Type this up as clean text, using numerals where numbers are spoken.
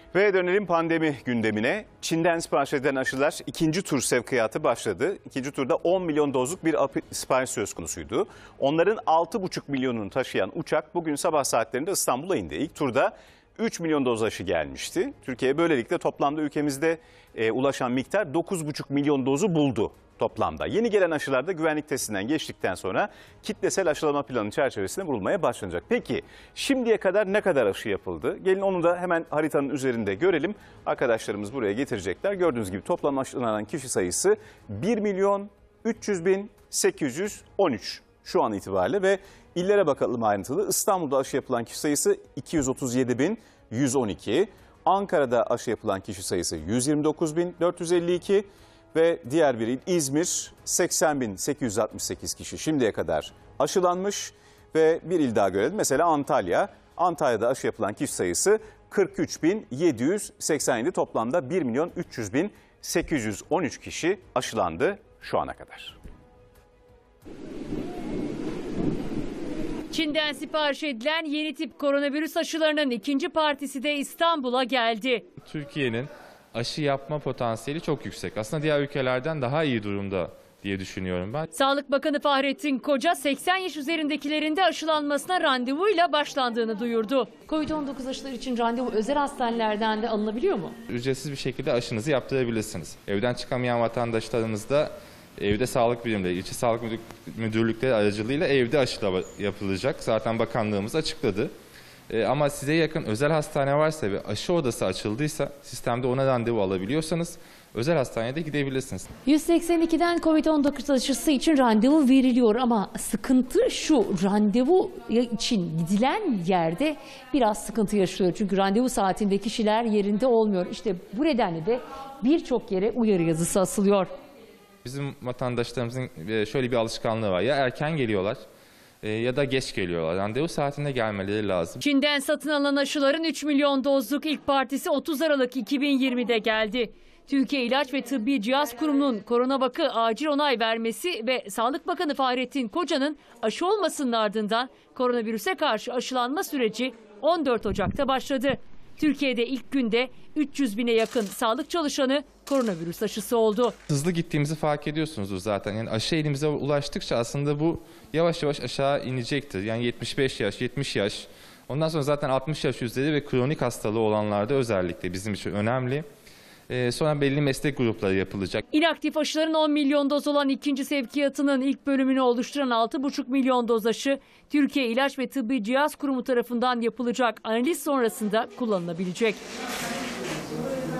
Ve dönelim pandemi gündemine. Çin'den sipariş edilen aşılar ikinci tur sevkiyatı başladı. İkinci turda 10 milyon dozluk bir sipariş söz konusuydu. Onların 6,5 milyonunu taşıyan uçak bugün sabah saatlerinde İstanbul'a indi. İlk turda 3 milyon doz aşı gelmişti. Türkiye böylelikle toplamda ülkemizde ulaşan miktar 9,5 milyon dozu buldu toplamda. Yeni gelen aşılar da güvenlik testinden geçtikten sonra kitlesel aşılama planı çerçevesinde vurulmaya başlanacak. Peki şimdiye kadar ne kadar aşı yapıldı? Gelin onu da hemen haritanın üzerinde görelim. Arkadaşlarımız buraya getirecekler. Gördüğünüz gibi toplam aşılanan kişi sayısı 1.300.813 şu an itibariyle ve illere bakalım ayrıntılı. İstanbul'da aşı yapılan kişi sayısı 237.112. Ankara'da aşı yapılan kişi sayısı 129.452 ve diğer bir il İzmir 80.868 kişi şimdiye kadar aşılanmış ve bir il daha görelim. Mesela Antalya. Antalya'da aşı yapılan kişi sayısı 43.787 toplamda 1.300.813 kişi aşılandı şu ana kadar. Çin'den sipariş edilen yeni tip koronavirüs aşılarının ikinci partisi de İstanbul'a geldi. Türkiye'nin aşı yapma potansiyeli çok yüksek. Aslında diğer ülkelerden daha iyi durumda diye düşünüyorum ben. Sağlık Bakanı Fahrettin Koca 80 yaş üzerindekilerin de aşılanmasına randevuyla başlandığını duyurdu. Covid-19 aşıları için randevu özel hastanelerden de alınabiliyor mu? Ücretsiz bir şekilde aşınızı yaptırabilirsiniz. Evden çıkamayan vatandaşlarımız da evde sağlık birimleri, ilçe sağlık müdürlükleri aracılığıyla evde aşılama yapılacak. Zaten bakanlığımız açıkladı. Ama size yakın özel hastane varsa ve aşı odası açıldıysa sistemde ona randevu alabiliyorsanız özel hastaneye de gidebilirsiniz. 182'den Covid-19 aşısı için randevu veriliyor ama sıkıntı şu: randevu için gidilen yerde biraz sıkıntı yaşıyor. Çünkü randevu saatinde kişiler yerinde olmuyor. İşte bu nedenle de birçok yere uyarı yazısı asılıyor. Bizim vatandaşlarımızın şöyle bir alışkanlığı var: ya erken geliyorlar ya da geç geliyorlar. Randevu saatinde gelmeleri lazım. Çin'den satın alınan aşıların 3 milyon dozluk ilk partisi 30 Aralık 2020'de geldi. Türkiye İlaç ve Tıbbi Cihaz Kurumu'nun Coronavac'ı acil onay vermesi ve Sağlık Bakanı Fahrettin Koca'nın aşı olmasının ardından koronavirüse karşı aşılanma süreci 14 Ocak'ta başladı. Türkiye'de ilk günde 300 bine yakın sağlık çalışanı koronavirüs aşısı oldu. Hızlı gittiğimizi fark ediyorsunuzdur zaten. Yani aşı elimize ulaştıkça aslında bu yavaş yavaş aşağı inecektir. Yani 75 yaş, 70 yaş, ondan sonra zaten 60 yaş üzeri ve kronik hastalığı olanlarda özellikle bizim için önemli. Sonra belli meslek grupları yapılacak. İnaktif aşıların 10 milyon doz olan ikinci sevkiyatının ilk bölümünü oluşturan 6,5 milyon doz aşı Türkiye İlaç ve Tıbbi Cihaz Kurumu tarafından yapılacak analiz sonrasında kullanılabilecek.